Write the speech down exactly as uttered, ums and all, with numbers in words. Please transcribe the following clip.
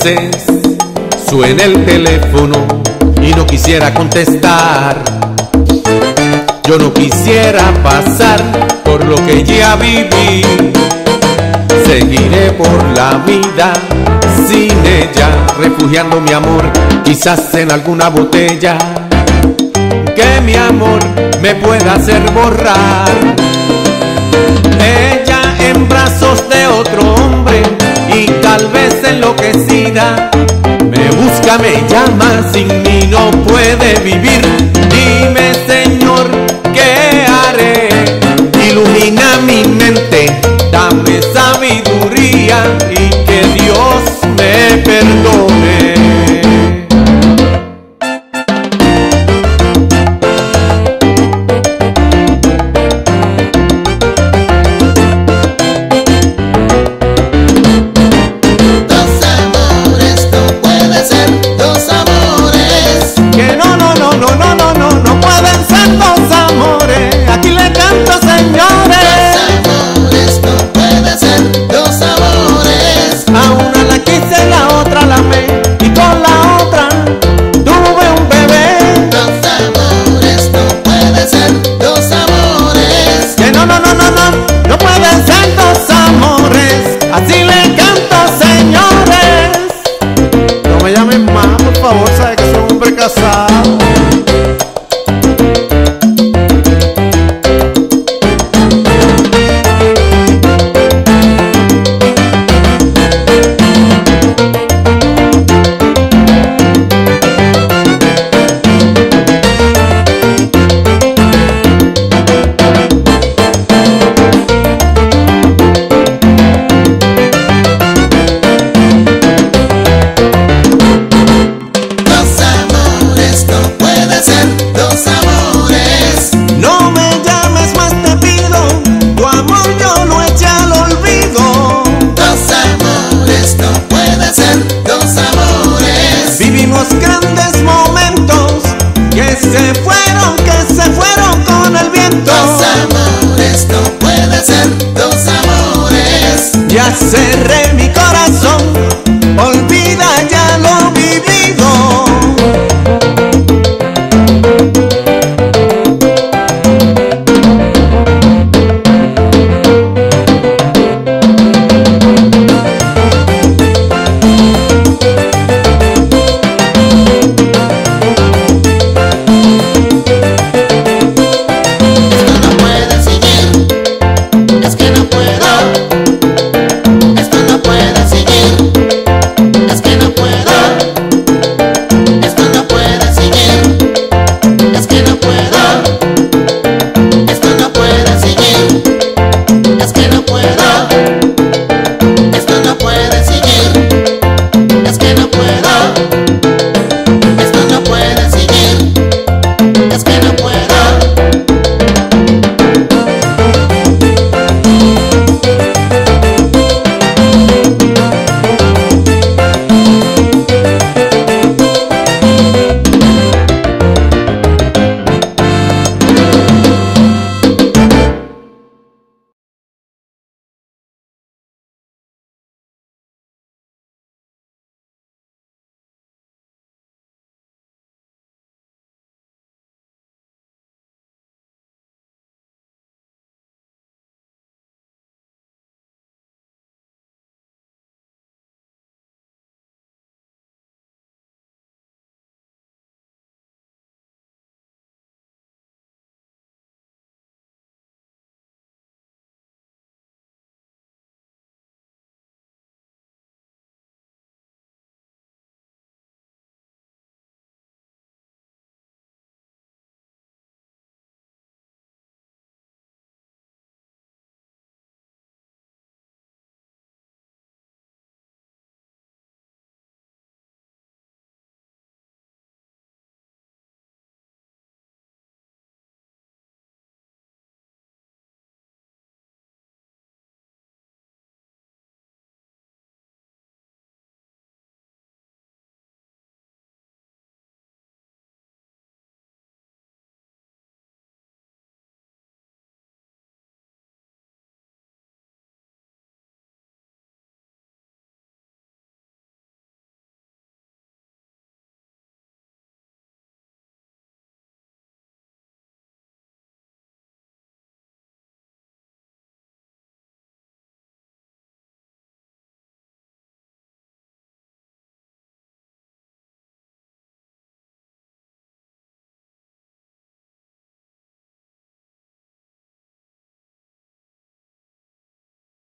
veces suena el teléfono y no quisiera contestar. Yo no quisiera pasar por lo que ya viví. Seguiré por la vida sin ella, refugiando mi amor quizás en alguna botella que mi amor me pueda hacer borrar. Ella en brazos de otro hombre y tal vez enloquecida me busca, me llama, sin mí no puede vivir. Dime, Señor, ¿qué haré? Ilumina mi mente, dame sabiduría y que Dios me perdone. Por favor, sabe que soy un hombre casado.